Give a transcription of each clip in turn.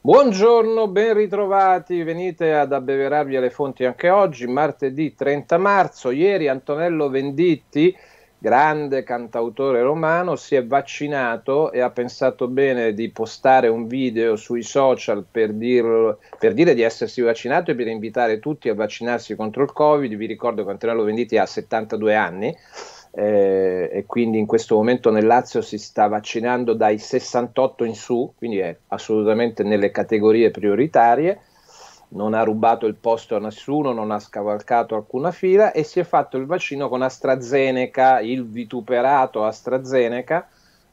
Buongiorno, ben ritrovati, venite ad abbeverarvi alle fonti anche oggi, martedì 30 marzo. Ieri Antonello Venditti, grande cantautore romano, si è vaccinato e ha pensato bene di postare un video sui social per dire di essersi vaccinato e per invitare tutti a vaccinarsi contro il Covid. Vi ricordo che Antonello Venditti ha 72 anni. E quindi in questo momento nel Lazio si sta vaccinando dai 68 in su, quindi è assolutamente nelle categorie prioritarie, non ha rubato il posto a nessuno, non ha scavalcato alcuna fila e si è fatto il vaccino con AstraZeneca, il vituperato AstraZeneca.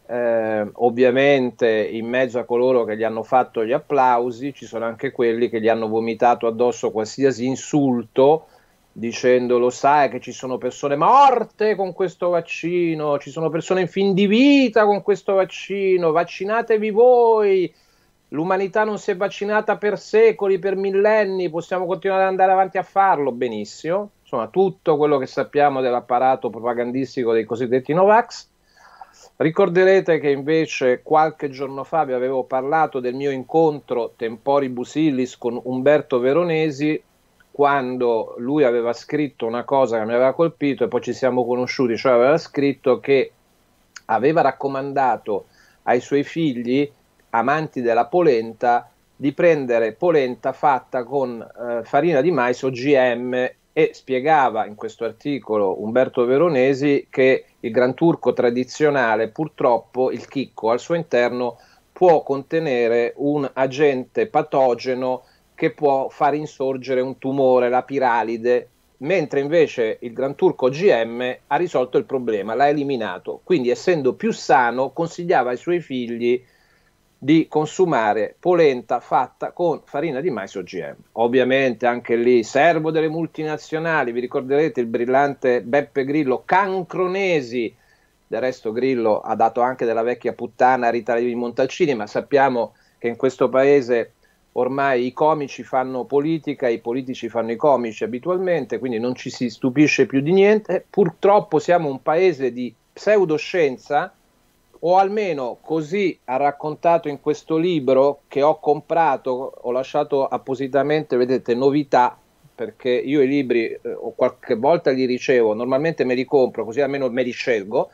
Ovviamente in mezzo a coloro che gli hanno fatto gli applausi ci sono anche quelli che gli hanno vomitato addosso qualsiasi insulto dicendo lo sai che ci sono persone morte con questo vaccino, ci sono persone in fin di vita con questo vaccino, vaccinatevi voi, l'umanità non si è vaccinata per secoli, per millenni, possiamo continuare ad andare avanti a farlo, benissimo, insomma tutto quello che sappiamo dell'apparato propagandistico dei cosiddetti Novax. Ricorderete che invece qualche giorno fa vi avevo parlato del mio incontro temporibus illis con Umberto Veronesi, quando lui aveva scritto una cosa che mi aveva colpito e poi ci siamo conosciuti, cioè aveva scritto che aveva raccomandato ai suoi figli, amanti della polenta, di prendere polenta fatta con farina di mais OGM e spiegava in questo articolo Umberto Veronesi che il Gran Turco tradizionale, purtroppo il chicco al suo interno può contenere un agente patogeno che può far insorgere un tumore, la piralide, mentre invece il Gran Turco OGM ha risolto il problema, l'ha eliminato. Quindi, essendo più sano, consigliava ai suoi figli di consumare polenta fatta con farina di mais OGM. Ovviamente anche lì, servo delle multinazionali, vi ricorderete il brillante Beppe Grillo, cancronesi, del resto Grillo ha dato anche della vecchia puttana a Rita Levi Montalcini, ma sappiamo che in questo paese ormai i comici fanno politica, i politici fanno i comici abitualmente, quindi non ci si stupisce più di niente. Purtroppo siamo un paese di pseudoscienza, o almeno così ha raccontato in questo libro che ho comprato, ho lasciato appositamente, vedete, novità, perché io i libri o qualche volta li ricevo, normalmente me li compro, così almeno me li scelgo,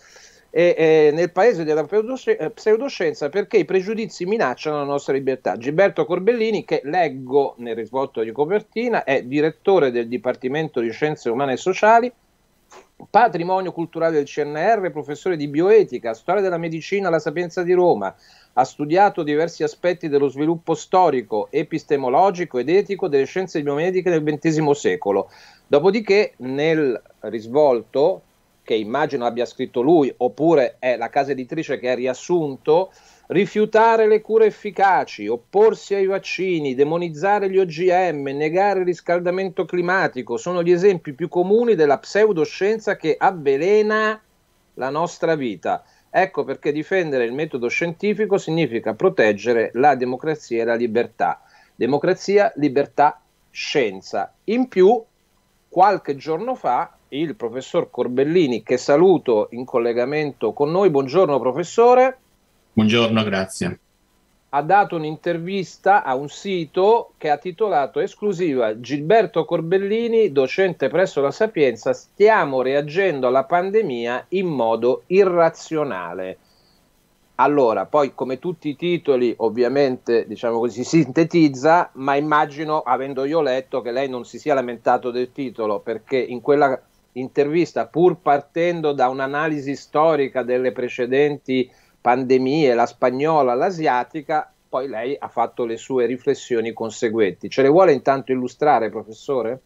nel paese della pseudoscienza perché i pregiudizi minacciano la nostra libertà. Gilberto Corbellini, che leggo nel risvolto di copertina, è direttore del Dipartimento di Scienze Umane e Sociali, patrimonio culturale del CNR, professore di bioetica, storia della medicina alla Sapienza di Roma, ha studiato diversi aspetti dello sviluppo storico, epistemologico ed etico delle scienze biomediche del XX secolo. Dopodiché, nel risvolto, che immagino abbia scritto lui, oppure è la casa editrice che ha riassunto, rifiutare le cure efficaci, opporsi ai vaccini, demonizzare gli OGM, negare il riscaldamento climatico sono gli esempi più comuni della pseudoscienza che avvelena la nostra vita. Ecco perché difendere il metodo scientifico significa proteggere la democrazia e la libertà. Democrazia, libertà, scienza. In più, qualche giorno fa, il professor Corbellini, che saluto in collegamento con noi, buongiorno professore, Buongiorno, grazie. ha dato un'intervista a un sito che ha titolato esclusiva Gilberto Corbellini, docente presso la Sapienza, stiamo reagendo alla pandemia in modo irrazionale. Allora, poi come tutti i titoli, ovviamente, diciamo così, si sintetizza, ma immagino, avendo io letto, che lei non si sia lamentato del titolo, perché in quella intervista, pur partendo da un'analisi storica delle precedenti pandemie, la spagnola, l'asiatica, poi lei ha fatto le sue riflessioni conseguenti. Ce le vuole intanto illustrare, professore?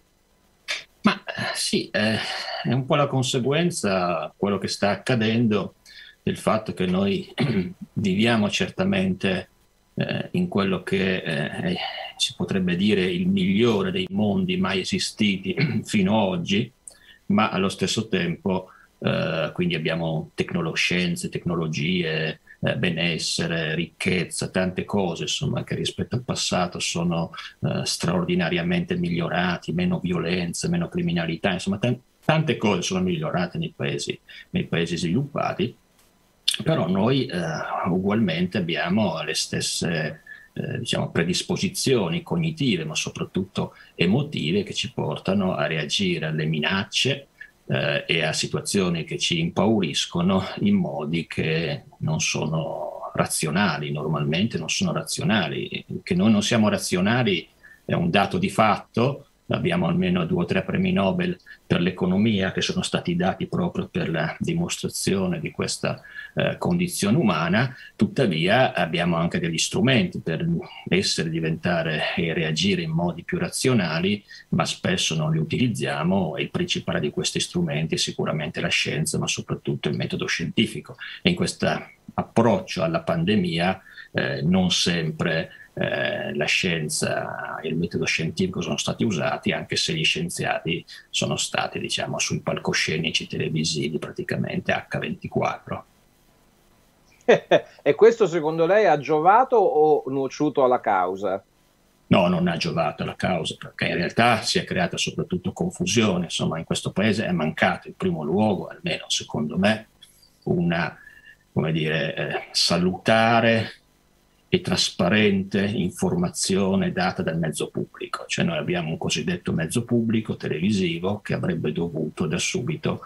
Sì, è un po' la conseguenza, quello che sta accadendo, del fatto che noi viviamo certamente in quello che si potrebbe dire il migliore dei mondi mai esistiti fino ad oggi, ma allo stesso tempo quindi abbiamo scienze, tecnologie, benessere, ricchezza, tante cose insomma che rispetto al passato sono straordinariamente migliorati, meno violenza, meno criminalità, insomma tante cose sono migliorate nei paesi sviluppati, però noi ugualmente abbiamo le stesse diciamo, predisposizioni cognitive, ma soprattutto emotive, che ci portano a reagire alle minacce e a situazioni che ci impauriscono in modi che non sono razionali, normalmente non sono razionali. Che noi non siamo razionali è un dato di fatto. Abbiamo almeno 2 o 3 premi Nobel per l'economia che sono stati dati proprio per la dimostrazione di questa condizione umana. Tuttavia abbiamo anche degli strumenti per diventare e reagire in modi più razionali, ma spesso non li utilizziamo, e il principale di questi strumenti è sicuramente la scienza, ma soprattutto il metodo scientifico. E in questo approccio alla pandemia non sempre la scienza e il metodo scientifico sono stati usati, anche se gli scienziati sono stati, diciamo, sui palcoscenici televisivi praticamente H24. E questo secondo lei ha giovato o nuociuto alla causa? No, non ha giovato alla causa, perché in realtà si è creata soprattutto confusione. Insomma, in questo paese è mancato in primo luogo, almeno secondo me, una, come dire, salutare e trasparente informazione data dal mezzo pubblico. Cioè noi abbiamo un cosiddetto mezzo pubblico televisivo che avrebbe dovuto da subito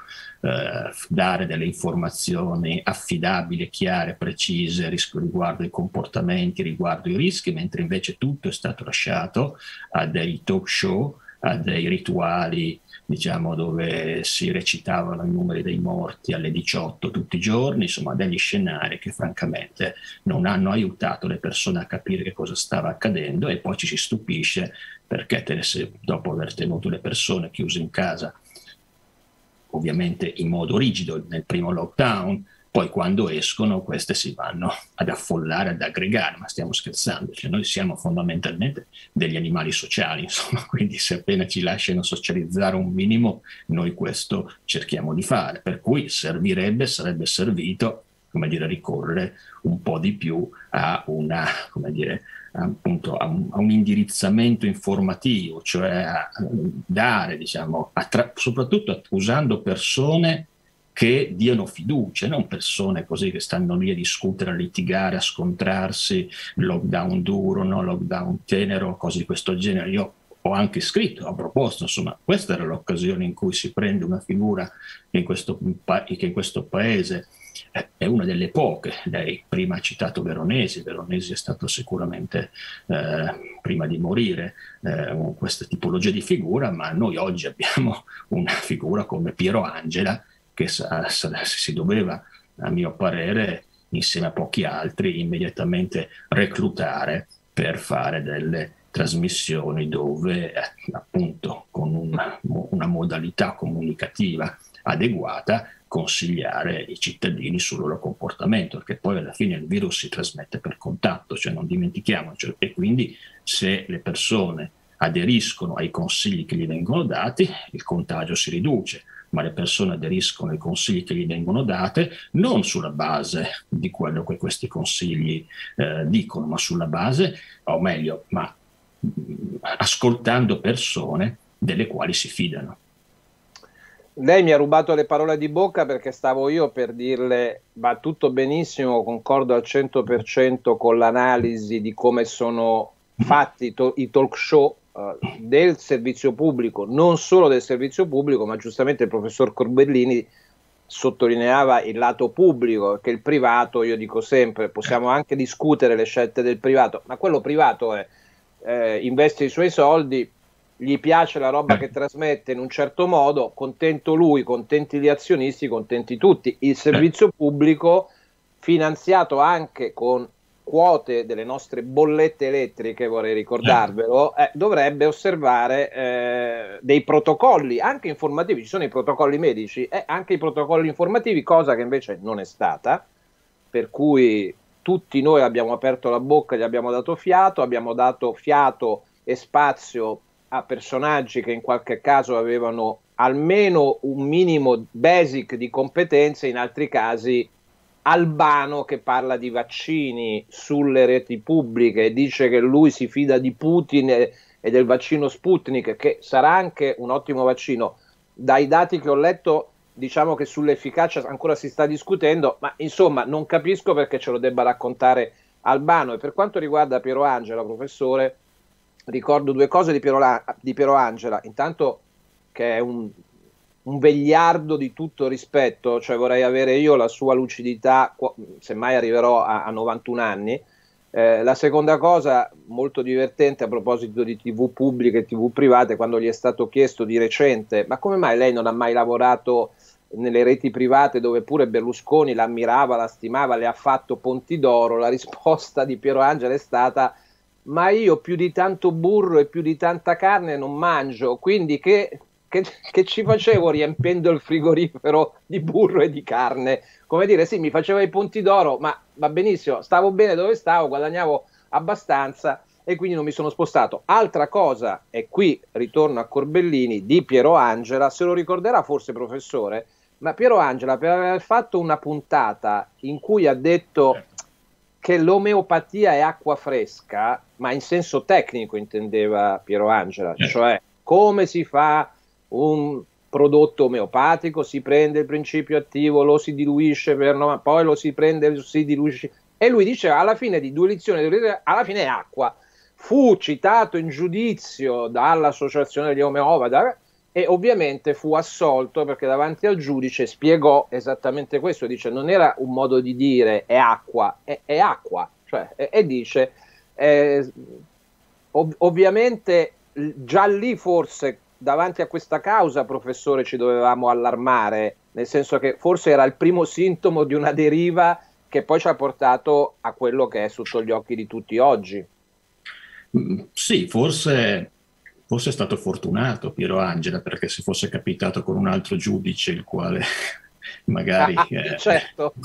dare delle informazioni affidabili, chiare, precise riguardo i comportamenti, riguardo i rischi, mentre invece tutto è stato lasciato a dei talk show, a dei rituali, diciamo, dove si recitavano i numeri dei morti alle 18 tutti i giorni, insomma degli scenari che francamente non hanno aiutato le persone a capire che cosa stava accadendo, e poi ci si stupisce perché dopo aver tenuto le persone chiuse in casa, ovviamente in modo rigido nel primo lockdown, poi quando escono queste si vanno ad affollare, ad aggregare. Ma stiamo scherzando? Cioè, noi siamo fondamentalmente degli animali sociali, insomma, quindi se appena ci lasciano socializzare un minimo, noi questo cerchiamo di fare, per cui sarebbe servito, come dire, ricorrere un po' di più a una, come dire, appunto a un indirizzamento informativo, cioè a dare, diciamo, soprattutto usando persone che diano fiducia, non persone così che stanno lì a discutere, a litigare, a scontrarsi, lockdown duro, no lockdown tenero, cose di questo genere. Io ho anche scritto, ho proposto, insomma, questa era l'occasione in cui si prende una figura che in questo paese è una delle poche. Lei prima ha citato Veronesi è stato sicuramente, prima di morire, questa tipologia di figura, ma noi oggi abbiamo una figura come Piero Angela, che si doveva, a mio parere, insieme a pochi altri, immediatamente reclutare per fare delle trasmissioni dove, appunto, con una modalità comunicativa adeguata, consigliare i cittadini sul loro comportamento, perché poi alla fine il virus si trasmette per contatto, cioè non dimentichiamoci, e quindi se le persone aderiscono ai consigli che gli vengono dati, il contagio si riduce, ma le persone aderiscono ai consigli che gli vengono date non sulla base di quello che questi consigli dicono, ma sulla base, o meglio, ascoltando persone delle quali si fidano. Lei mi ha rubato le parole di bocca, perché stavo io per dirle: va tutto benissimo, concordo al 100% con l'analisi di come sono fatti i talk show del servizio pubblico, non solo del servizio pubblico, ma giustamente il professor Corbellini sottolineava il lato pubblico, perché il privato, io dico sempre, possiamo anche discutere le scelte del privato, ma quello privato investe i suoi soldi, gli piace la roba che trasmette in un certo modo, contento lui, contenti gli azionisti, contenti tutti. Il servizio pubblico, finanziato anche con quote delle nostre bollette elettriche, vorrei ricordarvelo, dovrebbe osservare dei protocolli anche informativi. Ci sono i protocolli medici e anche i protocolli informativi, cosa che invece non è stata, per cui tutti noi abbiamo aperto la bocca, gli abbiamo dato fiato e spazio a personaggi che in qualche caso avevano almeno un minimo basic di competenze, in altri casi Albano che parla di vaccini sulle reti pubbliche e dice che lui si fida di Putin e del vaccino Sputnik, che sarà anche un ottimo vaccino. Dai dati che ho letto, diciamo che sull'efficacia ancora si sta discutendo, ma insomma non capisco perché ce lo debba raccontare Albano. E per quanto riguarda Piero Angela, professore, ricordo due cose di Piero Angela. Intanto che è un vegliardo di tutto rispetto, cioè vorrei avere io la sua lucidità, se mai arriverò a 91 anni. La seconda cosa molto divertente a proposito di TV pubbliche e TV private, quando gli è stato chiesto di recente ma come mai lei non ha mai lavorato nelle reti private dove pure Berlusconi l'ammirava, la stimava, le ha fatto Ponti d'Oro, la risposta di Piero Angela è stata: ma io più di tanto burro e più di tanta carne non mangio, quindi che ci facevo riempiendo il frigorifero di burro e di carne? Come dire, sì, mi faceva i Ponti d'Oro, ma va benissimo, stavo bene dove stavo, guadagnavo abbastanza e quindi non mi sono spostato. Altra cosa, e qui ritorno a Corbellini, di Piero Angela, se lo ricorderà forse, professore, ma Piero Angela, per aver fatto una puntata in cui ha detto che l'omeopatia è acqua fresca, ma in senso tecnico intendeva Piero Angela, cioè come si fa un prodotto omeopatico, si prende il principio attivo, lo si diluisce, poi lo si prende, si diluisce, e lui diceva alla fine di 2 lezioni, alla fine è acqua. Fu citato in giudizio dall'associazione degli omeopati e ovviamente fu assolto perché davanti al giudice spiegò esattamente questo, dice non era un modo di dire è acqua, è acqua, cioè, e dice ovviamente già lì forse davanti a questa causa, professore, ci dovevamo allarmare, nel senso che forse era il primo sintomo di una deriva che poi ci ha portato a quello che è sotto gli occhi di tutti oggi. Sì, forse è stato fortunato Piero Angela, perché se fosse capitato con un altro giudice, il quale magari certo.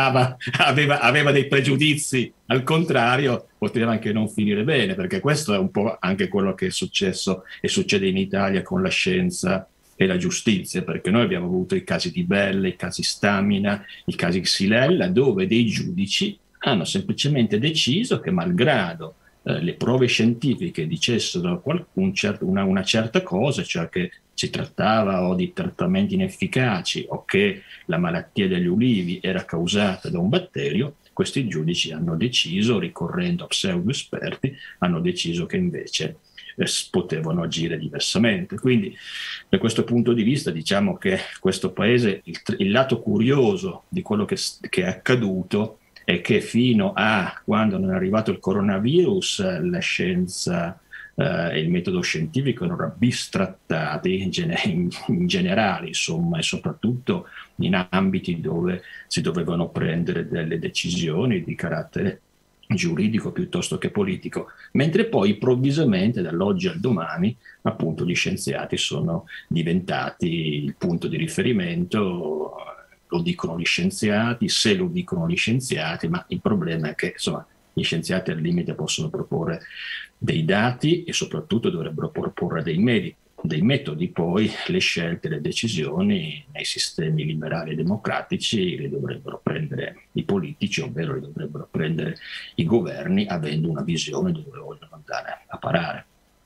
aveva dei pregiudizi al contrario, poteva anche non finire bene, perché questo è un po' anche quello che è successo e succede in Italia con la scienza e la giustizia, perché noi abbiamo avuto i casi di Belle, i casi Stamina, i casi Xylella, dove dei giudici hanno semplicemente deciso che, malgrado le prove scientifiche dicessero una certa cosa, cioè che si trattava o di trattamenti inefficaci o che la malattia degli ulivi era causata da un batterio, questi giudici hanno deciso, ricorrendo a pseudo-esperti, hanno deciso che invece potevano agire diversamente. Quindi, da questo punto di vista, diciamo che questo paese, il lato curioso di quello che è accaduto è che fino a quando non è arrivato il coronavirus, la scienza e il metodo scientifico erano bistrattati in generale, insomma, e soprattutto in ambiti dove si dovevano prendere delle decisioni di carattere giuridico piuttosto che politico, mentre poi improvvisamente dall'oggi al domani appunto gli scienziati sono diventati il punto di riferimento. Lo dicono gli scienziati, se lo dicono gli scienziati, ma il problema è che insomma gli scienziati al limite possono proporre dei dati e soprattutto dovrebbero proporre dei metodi, poi le scelte, le decisioni nei sistemi liberali e democratici le dovrebbero prendere i politici, ovvero le dovrebbero prendere i governi, avendo una visione dove vogliono andare a parare.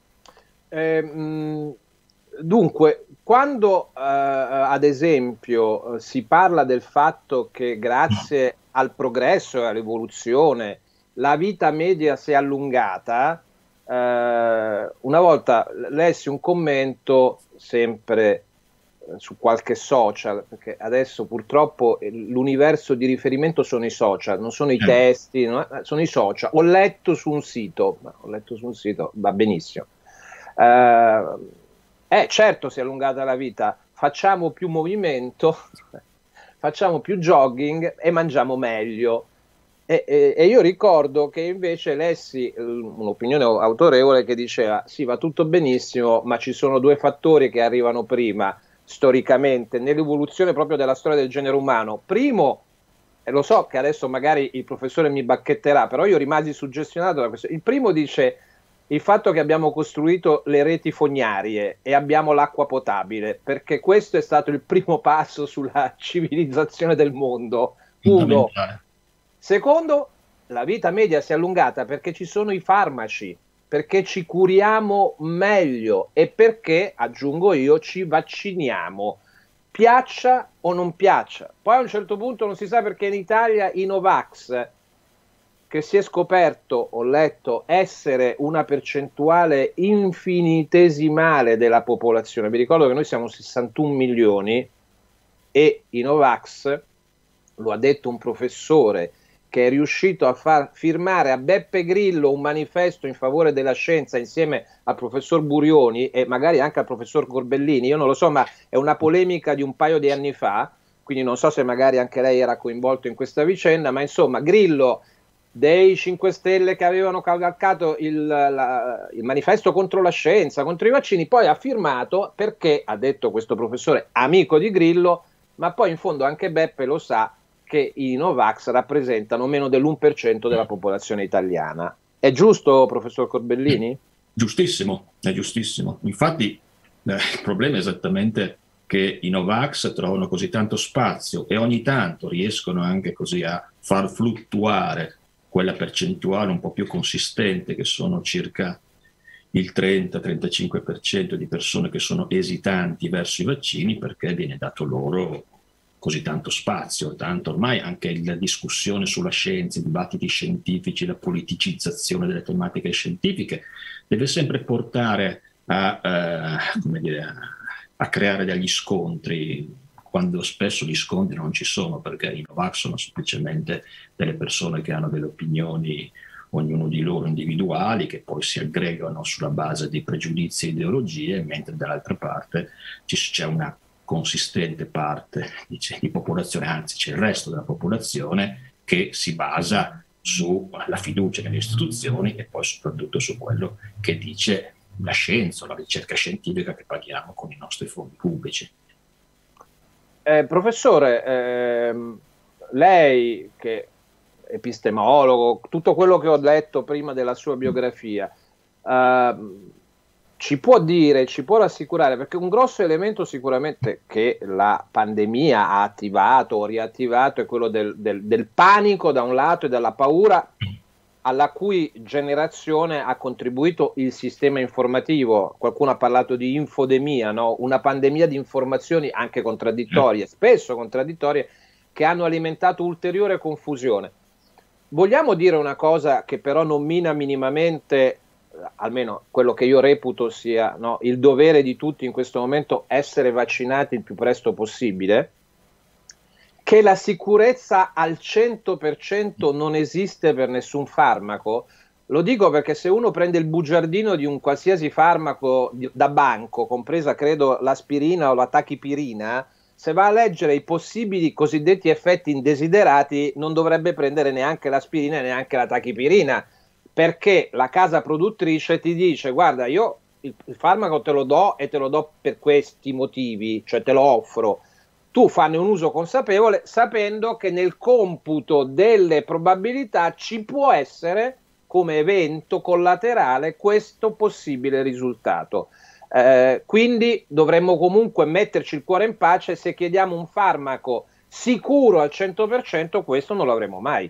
Dunque, quando ad esempio si parla del fatto che grazie al progresso e all'evoluzione la vita media si è allungata, una volta lessi un commento sempre su qualche social, perché adesso purtroppo l'universo di riferimento sono i social, non sono i testi, no? Sono i social. Ho letto su un sito, va benissimo. Certo si è allungata la vita, facciamo più movimento, facciamo più jogging e mangiamo meglio. E io ricordo che invece lessi un'opinione autorevole che diceva sì, va tutto benissimo, ma ci sono 2 fattori che arrivano prima, storicamente, nell'evoluzione proprio della storia del genere umano. Primo, e lo so che adesso magari il professore mi bacchetterà, però io rimasi suggestionato da questo. Il primo dice il fatto che abbiamo costruito le reti fognarie e abbiamo l'acqua potabile, perché questo è stato il primo passo sulla civilizzazione del mondo. Uno. Secondo, la vita media si è allungata perché ci sono i farmaci, perché ci curiamo meglio e perché, aggiungo io, ci vacciniamo, piaccia o non piaccia. Poi a un certo punto non si sa perché in Italia i Novax, che si è scoperto, ho letto, essere una percentuale infinitesimale della popolazione. Vi ricordo che noi siamo 61 milioni e i Novax, lo ha detto un professore che è riuscito a far firmare a Beppe Grillo un manifesto in favore della scienza insieme al professor Burioni e magari anche al professor Corbellini, io non lo so, ma è una polemica di un paio di anni fa, quindi non so se magari anche lei era coinvolto in questa vicenda, ma insomma Grillo dei 5 Stelle che avevano cavalcato il manifesto contro la scienza, contro i vaccini, poi ha firmato perché, ha detto questo professore amico di Grillo, ma poi in fondo anche Beppe lo sa che i Novax rappresentano meno dell'1% della popolazione italiana. È giusto, professor Corbellini? Giustissimo, è giustissimo. Infatti il problema è esattamente che i Novax trovano così tanto spazio e ogni tanto riescono anche così a far fluttuare quella percentuale un po' più consistente, che sono circa il 30-35% di persone che sono esitanti verso i vaccini, perché viene dato loro così tanto spazio, tanto ormai anche la discussione sulla scienza, i dibattiti scientifici, la politicizzazione delle tematiche scientifiche deve sempre portare come dire, a creare degli scontri, quando spesso gli scontri non ci sono, perché i Novax sono semplicemente delle persone che hanno delle opinioni, ognuno di loro individuali, che poi si aggregano sulla base di pregiudizi e ideologie, mentre dall'altra parte c'è una consistente parte di popolazione, anzi c'è il resto della popolazione che si basa sulla fiducia nelle istituzioni e poi soprattutto su quello che dice la scienza, la ricerca scientifica che paghiamo con i nostri fondi pubblici. Professore, lei che è epistemologo, tutto quello che ho letto prima della sua biografia, ci può dire, ci può rassicurare, perché un grosso elemento sicuramente che la pandemia ha attivato o riattivato è quello del panico da un lato e della paura, alla cui generazione ha contribuito il sistema informativo. Qualcuno ha parlato di infodemia, no? Una pandemia di informazioni anche contraddittorie, spesso contraddittorie, che hanno alimentato ulteriore confusione. Vogliamo dire una cosa che però non mina minimamente, almeno quello che io reputo sia, no, il dovere di tutti in questo momento, essere vaccinati il più presto possibile, che la sicurezza al 100% non esiste per nessun farmaco. Lo dico perché se uno prende il bugiardino di un qualsiasi farmaco da banco, compresa credo l'aspirina o la tachipirina, se va a leggere i possibili cosiddetti effetti indesiderati non dovrebbe prendere neanche l'aspirina e neanche la tachipirina, perché la casa produttrice ti dice: guarda, io il farmaco te lo do e te lo do per questi motivi, cioè te lo offro, tu fanne un uso consapevole sapendo che nel computo delle probabilità ci può essere come evento collaterale questo possibile risultato. Quindi dovremmo comunque metterci il cuore in pace. Se chiediamo un farmaco sicuro al 100%, questo non lo avremo mai.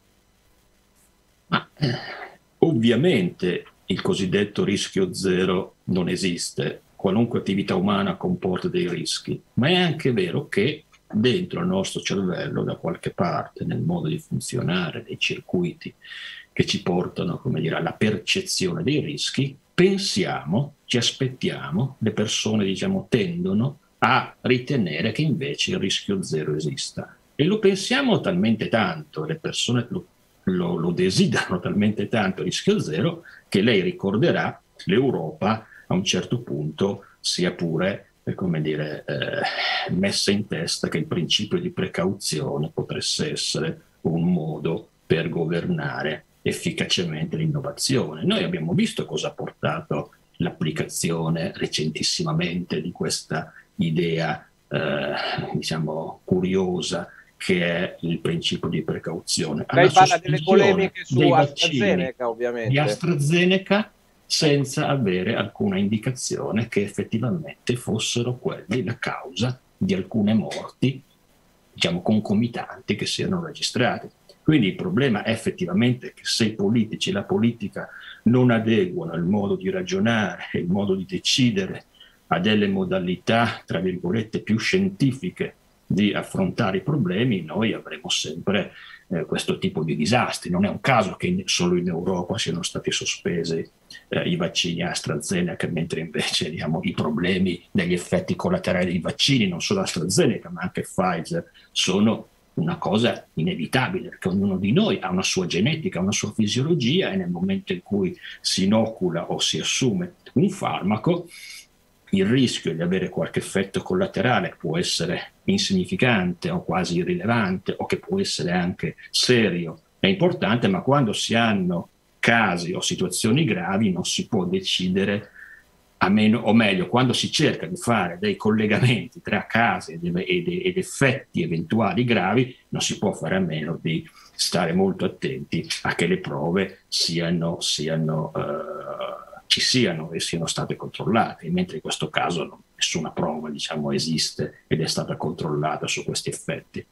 Ma ovviamente il cosiddetto rischio zero non esiste. Qualunque attività umana comporta dei rischi, ma è anche vero che dentro il nostro cervello, da qualche parte, nel modo di funzionare dei circuiti che ci portano, come dire, alla percezione dei rischi, pensiamo, ci aspettiamo, le persone, diciamo, tendono a ritenere che invece il rischio zero esista. E lo pensiamo talmente tanto, le persone lo desiderano talmente tanto il rischio zero, che lei ricorderà l'Europa a un certo punto sia pure, come dire, messa in testa che il principio di precauzione potesse essere un modo per governare efficacemente l'innovazione. Noi abbiamo visto cosa ha portato l'applicazione recentissimamente di questa idea, diciamo, curiosa, che è il principio di precauzione. Lei parla delle polemiche su AstraZeneca, ovviamente. Di AstraZeneca, senza avere alcuna indicazione che effettivamente fossero quelli la causa di alcune morti, diciamo, concomitanti che si erano registrate. Quindi il problema è effettivamente che se i politici e la politica non adeguano il modo di ragionare e il modo di decidere a delle modalità, tra virgolette, più scientifiche di affrontare i problemi, noi avremo sempre questo tipo di disastri. Non è un caso che solo in Europa siano stati sospesi i vaccini AstraZeneca, mentre invece i problemi degli effetti collaterali dei vaccini, non solo AstraZeneca ma anche Pfizer, sono una cosa inevitabile, perché ognuno di noi ha una sua genetica, una sua fisiologia, e nel momento in cui si inocula o si assume un farmaco, il rischio di avere qualche effetto collaterale può essere insignificante o quasi irrilevante, o che può essere anche serio e importante, ma quando si hanno casi o situazioni gravi non si può decidere a meno, o meglio, quando si cerca di fare dei collegamenti tra casi ed effetti eventuali gravi, non si può fare a meno di stare molto attenti a che le prove ci siano e siano state controllate, mentre in questo caso nessuna prova, esiste ed è stata controllata su questi effetti.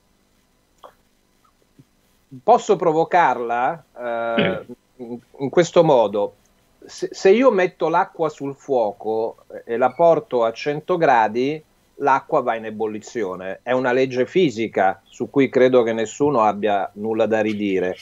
Posso provocarla in questo modo? Se io metto l'acqua sul fuoco e la porto a 100 gradi, l'acqua va in ebollizione. È una legge fisica su cui credo che nessuno abbia nulla da ridire.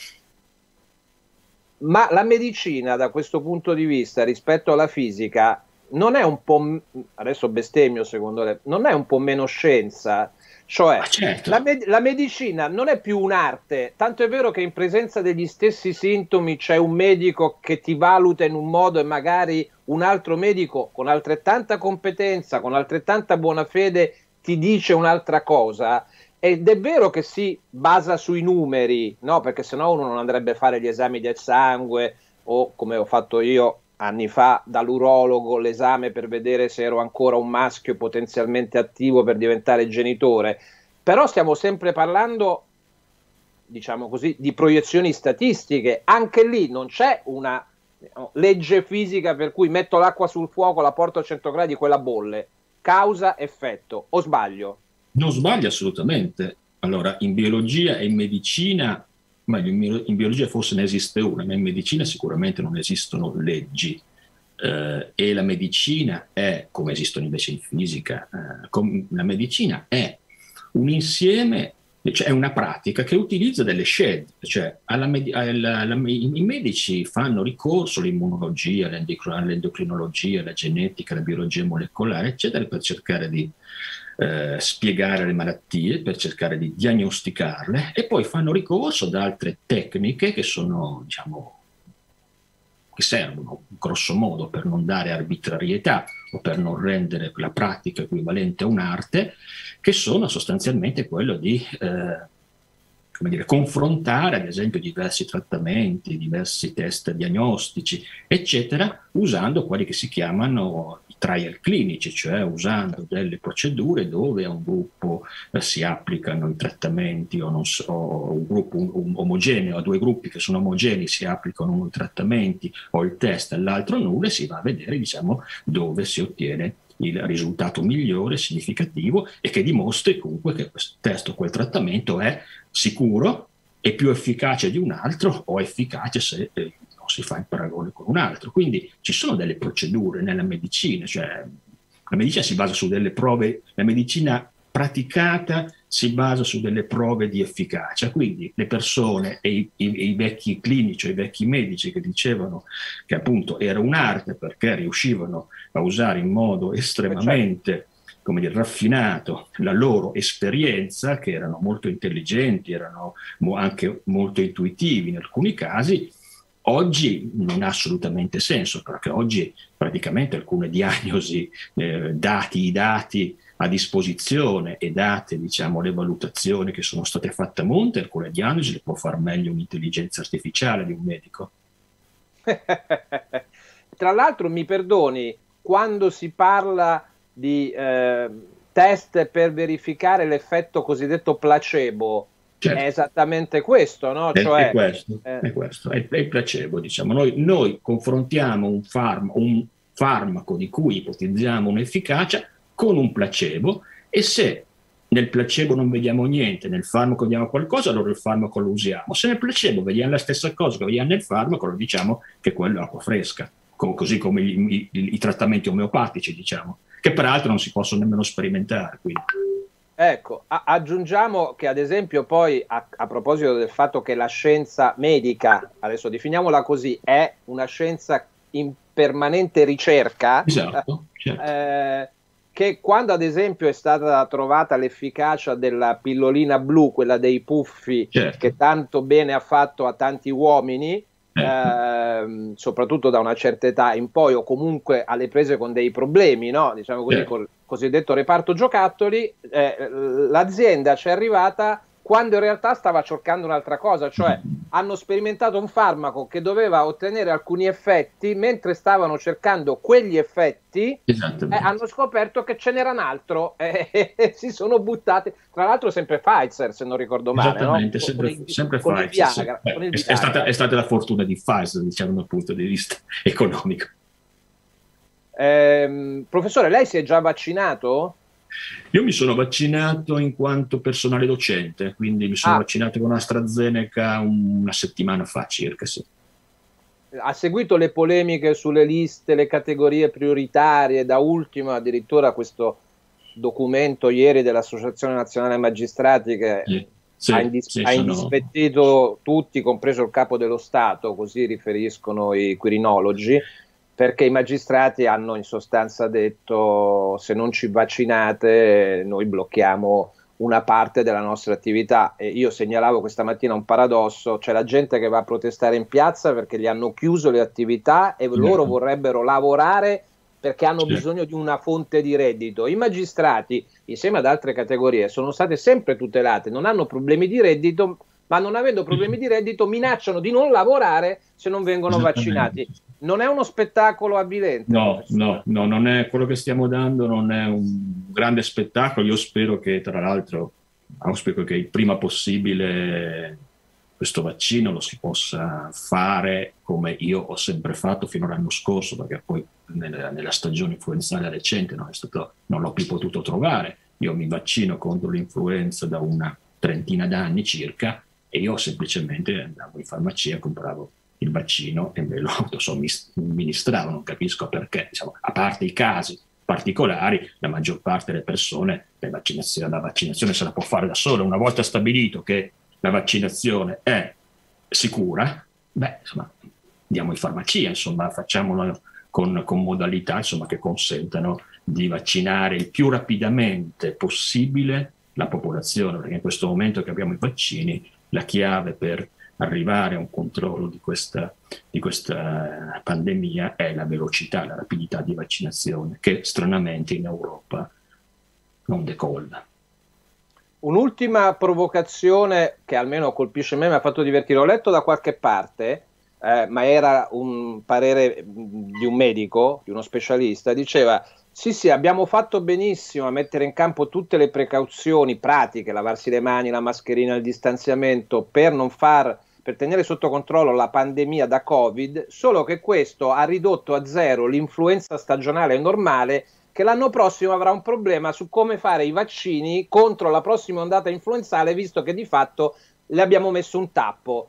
Ma la medicina, da questo punto di vista, rispetto alla fisica, non è un po', adesso bestemmio secondo lei, non è un po' meno scienza? Cioè, certo. la medicina non è più un'arte, tanto è vero che in presenza degli stessi sintomi c'è un medico che ti valuta in un modo e magari un altro medico con altrettanta competenza, con altrettanta buona fede ti dice un'altra cosa. Ed è vero che si basa sui numeri, no? Perché sennò uno non andrebbe a fare gli esami del sangue o, come ho fatto io anni fa, dall'urologo l'esame per vedere se ero ancora un maschio potenzialmente attivo per diventare genitore. Però stiamo sempre parlando, diciamo così, di proiezioni statistiche. Anche lì non c'è una legge fisica per cui metto l'acqua sul fuoco, la porto a 100 gradi, quella bolle. Causa-effetto. O sbaglio? Non sbaglia assolutamente. Allora, in biologia e in medicina, meglio, in biologia forse ne esiste una, ma in medicina sicuramente non esistono leggi. E la medicina è, come esistono invece in fisica, la medicina è un insieme, cioè è una pratica che utilizza delle scelte, cioè i medici fanno ricorso all'immunologia, all'endocrinologia, alla genetica, alla biologia molecolare, eccetera, per cercare di spiegare le malattie, per cercare di diagnosticarle, e poi fanno ricorso ad altre tecniche che sono, che servono grosso modo per non dare arbitrarietà o per non rendere la pratica equivalente a un'arte, che sono sostanzialmente quello di confrontare ad esempio diversi trattamenti, diversi test diagnostici, eccetera, usando quelli che si chiamano i trial clinici, cioè usando delle procedure dove a un gruppo si applicano i trattamenti o un gruppo omogeneo, a due gruppi che sono omogenei si applicano i trattamenti o il test, all'altro nulla, e si va a vedere dove si ottiene il risultato migliore, significativo, e che dimostri comunque che questo test o quel trattamento è sicuro e più efficace di un altro, o efficace se non si fa in paragone con un altro. Quindi ci sono delle procedure nella medicina, cioè la medicina si basa su delle prove, la medicina praticata si basa su delle prove di efficacia. Quindi le persone e i vecchi clinici, i vecchi medici che dicevano che appunto era un'arte perché riuscivano a usare in modo estremamente raffinato la loro esperienza, che erano molto intelligenti, erano anche molto intuitivi in alcuni casi, oggi non ha assolutamente senso, perché oggi praticamente alcune diagnosi, dati i dati a disposizione e date le valutazioni che sono state fatte a monte, alcune diagnosi le può far meglio un'intelligenza artificiale di un medico. Tra l'altro, mi perdoni, quando si parla di test per verificare l'effetto cosiddetto placebo, certo, è esattamente questo, no? È questo, è il placebo, Noi confrontiamo un farmaco di cui ipotizziamo un'efficacia con un placebo, e se nel placebo non vediamo niente, nel farmaco vediamo qualcosa, allora il farmaco lo usiamo. Se nel placebo vediamo la stessa cosa che vediamo nel farmaco, allora diciamo che quello è acqua fresca, così come i trattamenti omeopatici, che peraltro non si possono nemmeno sperimentare. Quindi. Ecco, aggiungiamo che ad esempio poi a proposito del fatto che la scienza medica, adesso definiamola così, è una scienza in permanente ricerca, Esatto, certo, che quando ad esempio è stata trovata l'efficacia della pillolina blu, quella dei puffi, certo. che tanto bene ha fatto a tanti uomini, Ecco, soprattutto da una certa età in poi, o comunque alle prese con dei problemi, no? Diciamo così, certo. col cosiddetto reparto giocattoli, l'azienda ci è arrivata quando in realtà stava cercando un'altra cosa, cioè hanno sperimentato un farmaco che doveva ottenere alcuni effetti, mentre stavano cercando quegli effetti, Esattamente, hanno scoperto che ce n'era un altro e si sono buttati, tra l'altro sempre Pfizer se non ricordo male, no? esattamente, sempre Con il Pfizer. Sì. Viagra, con Beh, il è Viagra. stata la fortuna di Pfizer, diciamo dal punto di vista economico. Professore, lei si è già vaccinato? Io mi sono vaccinato in quanto personale docente, quindi mi sono Ah, vaccinato con AstraZeneca una settimana fa circa, sì. ha seguito le polemiche sulle liste, le categorie prioritarie, da ultimo addirittura questo documento ieri dell'Associazione Nazionale Magistrati che Sì, sì, sì, ha sono... indispettito tutti, compreso il capo dello Stato, così riferiscono i quirinologi, perché i magistrati hanno in sostanza detto se non ci vaccinate noi blocchiamo una parte della nostra attività. E io segnalavo questa mattina un paradosso: c'è la gente che va a protestare in piazza perché gli hanno chiuso le attività e loro Certo, vorrebbero lavorare perché hanno certo. bisogno di una fonte di reddito. I magistrati, insieme ad altre categorie, sono state sempre tutelate, non hanno problemi di reddito, ma non avendo problemi di reddito minacciano di non lavorare se non vengono Esattamente. vaccinati. Non è uno spettacolo avvilente, No, no, professore? no, non è quello che stiamo dando, non è un grande spettacolo. Io spero che, tra l'altro, auspico che il prima possibile questo vaccino lo si possa fare come io ho sempre fatto fino all'anno scorso, perché poi nella stagione influenzale recente non l'ho più potuto trovare. Io mi vaccino contro l'influenza da una trentina d'anni circa e io semplicemente andavo in farmacia, compravo il vaccino e me lo somministravo, non capisco perché, diciamo, a parte i casi particolari, la maggior parte delle persone la vaccinazione se la può fare da sola. Una volta stabilito che la vaccinazione è sicura, beh, insomma, andiamo in farmacia, insomma, facciamolo con modalità insomma, che consentano di vaccinare il più rapidamente possibile la popolazione, perché in questo momento che abbiamo i vaccini, la chiave per arrivare a un controllo di questa pandemia è la velocità, la rapidità di vaccinazione, che stranamente in Europa non decolla. Un'ultima provocazione che almeno colpisce me, mi ha fatto divertire. Ho letto da qualche parte, ma era un parere di un medico, di uno specialista, diceva: sì, sì, abbiamo fatto benissimo a mettere in campo tutte le precauzioni pratiche, lavarsi le mani, la mascherina, il distanziamento, per tenere sotto controllo la pandemia da Covid, solo che questo ha ridotto a zero l'influenza stagionale normale, che l'anno prossimo avrà un problema su come fare i vaccini contro la prossima ondata influenzale, visto che di fatto le abbiamo messo un tappo.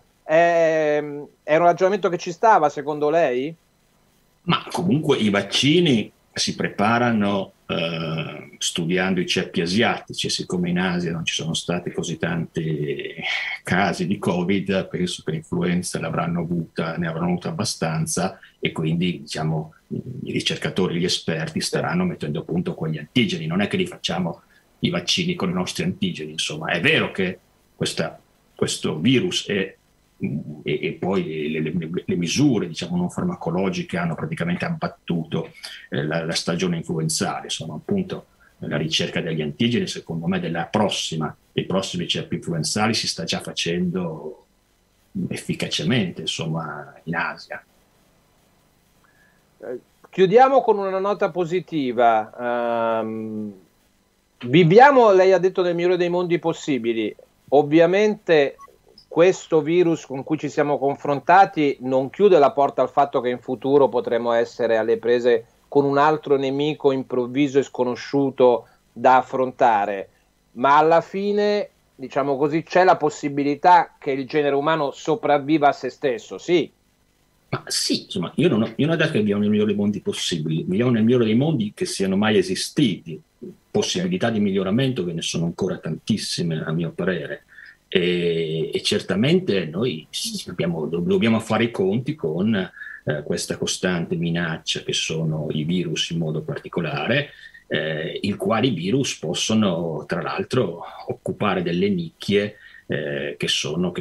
È un ragionamento che ci stava, secondo lei? Ma comunque i vaccini si preparano studiando i ceppi asiatici, siccome in Asia non ci sono stati così tanti casi di Covid, penso che l'influenza ne avranno avuta abbastanza e quindi diciamo, i ricercatori, gli esperti staranno mettendo a punto quegli antigeni. Non è che li facciamo i vaccini con i nostri antigeni, insomma. È vero che questo virus e poi le misure diciamo, non farmacologiche hanno praticamente abbattuto la stagione influenzale, sono appunto la ricerca degli antigeni, secondo me dei prossimi ceppi influenzali si sta già facendo efficacemente insomma, in Asia. Chiudiamo con una nota positiva. Viviamo, lei ha detto, nel migliore dei mondi possibili. Ovviamente questo virus con cui ci siamo confrontati non chiude la porta al fatto che in futuro potremo essere alle prese con un altro nemico improvviso e sconosciuto da affrontare, ma alla fine, diciamo così, c'è la possibilità che il genere umano sopravviva a se stesso, sì. Ma sì, insomma, io non ho detto che viviamo nel migliore dei mondi possibili, viviamo nel migliore dei mondi che siano mai esistiti. possibilità di miglioramento ve ne sono ancora tantissime, a mio parere. E certamente noi dobbiamo fare i conti con questa costante minaccia che sono i virus in modo particolare, i quali virus possono tra l'altro occupare delle nicchie che sono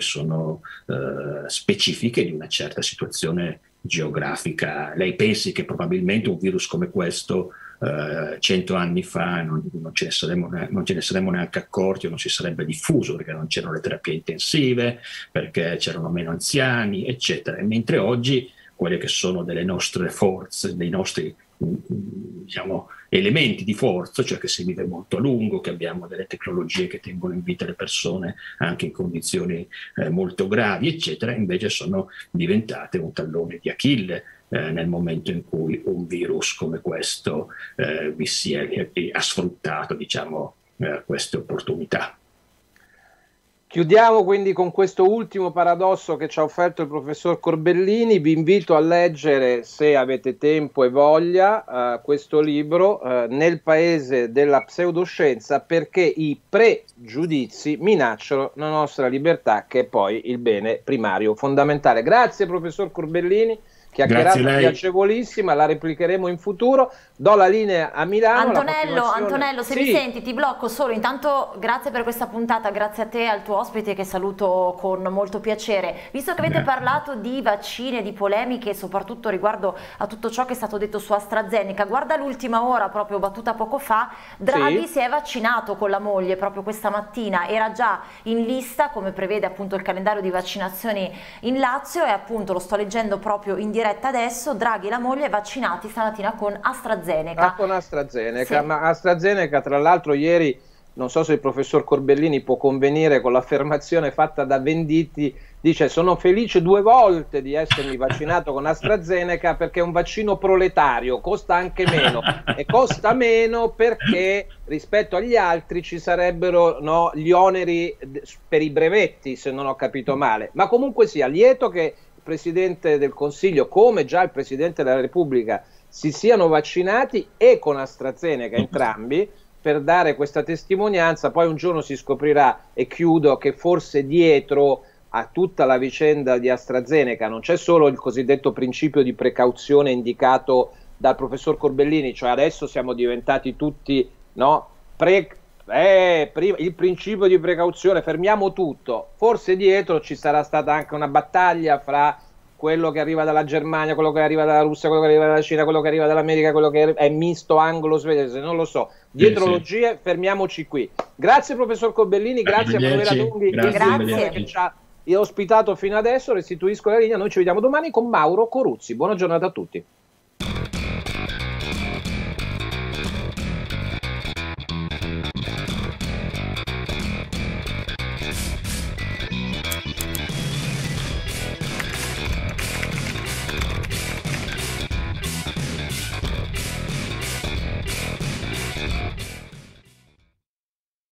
specifiche di una certa situazione geografica. Lei pensi che probabilmente un virus come questo 100 anni fa non ce ne saremmo neanche accorti, o non si sarebbe diffuso perché non c'erano le terapie intensive, perché c'erano meno anziani, eccetera. E mentre oggi quelle che sono delle nostre forze, dei nostri diciamo, elementi di forza, cioè che si vive molto a lungo, che abbiamo delle tecnologie che tengono in vita le persone anche in condizioni molto gravi, eccetera, invece sono diventate un tallone di Achille nel momento in cui un virus come questo ha sfruttato, diciamo, queste opportunità. Chiudiamo quindi con questo ultimo paradosso che ci ha offerto il professor Corbellini. Vi invito a leggere, se avete tempo e voglia, questo libro, Nel paese della pseudoscienza, perché i pregiudizi minacciano la nostra libertà, che è poi il bene primario fondamentale. Grazie professor Corbellini, chiacchierata piacevolissima, la replicheremo in futuro. Do la linea a Milano. Antonello, se mi senti ti blocco solo. Intanto grazie per questa puntata, grazie a te e al tuo ospite che saluto con molto piacere. Visto che avete parlato di vaccini e di polemiche, soprattutto riguardo a tutto ciò che è stato detto su AstraZeneca, guarda l'ultima ora, proprio battuta poco fa, Draghi si è vaccinato con la moglie proprio questa mattina, era già in lista come prevede appunto il calendario di vaccinazioni in Lazio, e appunto lo sto leggendo proprio in diretta adesso, Draghi e la moglie vaccinati stamattina con AstraZeneca. Con AstraZeneca, ma AstraZeneca tra l'altro ieri, non so se il professor Corbellini può convenire con l'affermazione fatta da Venditti, dice sono felice 2 volte di essermi vaccinato con AstraZeneca perché è un vaccino proletario, costa anche meno e costa meno perché rispetto agli altri ci sarebbero gli oneri per i brevetti, se non ho capito male, ma comunque sia lieto che il Presidente del Consiglio, come già il Presidente della Repubblica, si siano vaccinati e con AstraZeneca entrambi, per dare questa testimonianza. Poi un giorno si scoprirà, e chiudo, che forse dietro a tutta la vicenda di AstraZeneca non c'è solo il cosiddetto principio di precauzione indicato dal professor Corbellini, cioè adesso siamo diventati tutti il principio di precauzione, fermiamo tutto. Forse dietro ci sarà stata anche una battaglia fra quello che arriva dalla Germania, quello che arriva dalla Russia, quello che arriva dalla Cina, quello che arriva dall'America, quello che è misto anglo-svedese, non lo so. Dietrologie, fermiamoci qui. Grazie professor Corbellini, grazie a Manuela Lunghi, che ci ha ospitato fino adesso, restituisco la linea, noi ci vediamo domani con Mauro Coruzzi. Buona giornata a tutti.